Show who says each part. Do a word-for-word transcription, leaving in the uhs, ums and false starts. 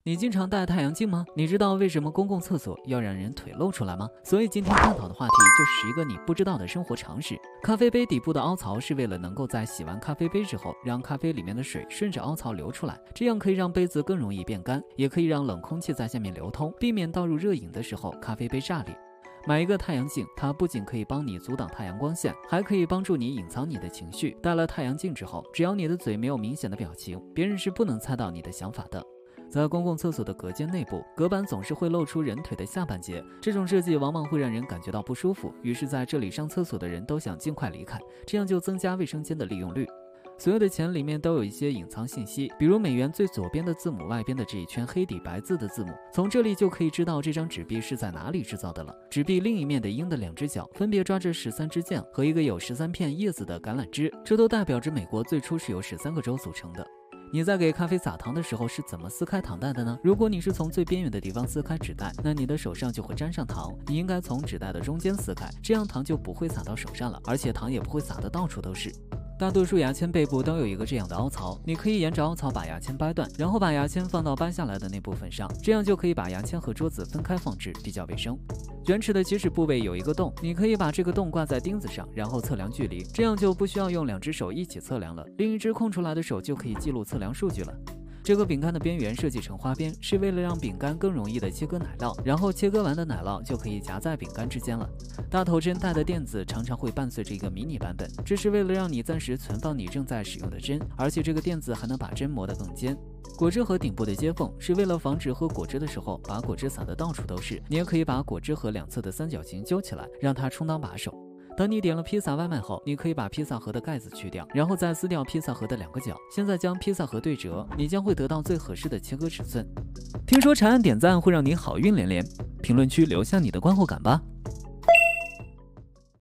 Speaker 1: 你经常戴太阳镜吗？你知道为什么公共厕所要让人腿露出来吗？所以今天探讨的话题就是十一个你不知道的生活常识。咖啡杯底部的凹槽是为了能够在洗完咖啡杯之后，让咖啡里面的水顺着凹槽流出来，这样可以让杯子更容易变干，也可以让冷空气在下面流通，避免倒入热饮的时候咖啡杯炸裂。买一个太阳镜，它不仅可以帮你阻挡太阳光线，还可以帮助你隐藏你的情绪。戴了太阳镜之后，只要你的嘴没有明显的表情，别人是不能猜到你的想法的。在公共厕所的隔间内部，隔板总是会露出人腿的下半截，这种设计往往会让人感觉到不舒服，于是在这里上厕所的人都想尽快离开，这样就增加卫生间的利用率。所有的钱里面都有一些隐藏信息，比如美元最左边的字母外边的这一圈黑底白字的字母，从这里就可以知道这张纸币是在哪里制造的了。纸币另一面的鹰的两只脚分别抓着十三支箭和一个有十三片叶子的橄榄枝，这都代表着美国最初是由十三个州组成的。你在给咖啡撒糖的时候是怎么撕开糖袋的呢？如果你是从最边缘的地方撕开纸袋，那你的手上就会沾上糖。你应该从纸袋的中间撕开，这样糖就不会洒到手上了，而且糖也不会洒得到处都是。大多数牙签背部都有一个这样的凹槽，你可以沿着凹槽把牙签掰断，然后把牙签放到掰下来的那部分上，这样就可以把牙签和桌子分开放置，比较卫生。卷尺的起始部位有一个洞，你可以把这个洞挂在钉子上，然后测量距离，这样就不需要用两只手一起测量了，另一只空出来的手就可以记录测量数据了。这个饼干的边缘设计成花边，是为了让饼干更容易的切割奶酪，然后切割完的奶酪就可以夹在饼干之间了。大头针带的垫子常常会伴随着一个迷你版本，这是为了让你暂时存放你正在使用的针，而且这个垫子还能把针磨得更尖。果汁盒顶部的接缝是为了防止喝果汁的时候把果汁洒得到处都是，你也可以把果汁盒两侧的三角形揪起来，让它充当把手。等你点了披萨外卖后，你可以把披萨盒的盖子去掉，然后再撕掉披萨盒的两个角。现在将披萨盒对折，你将会得到最合适的切割尺寸。听说长按点赞会让你好运连连，评论区留下你的观后感吧。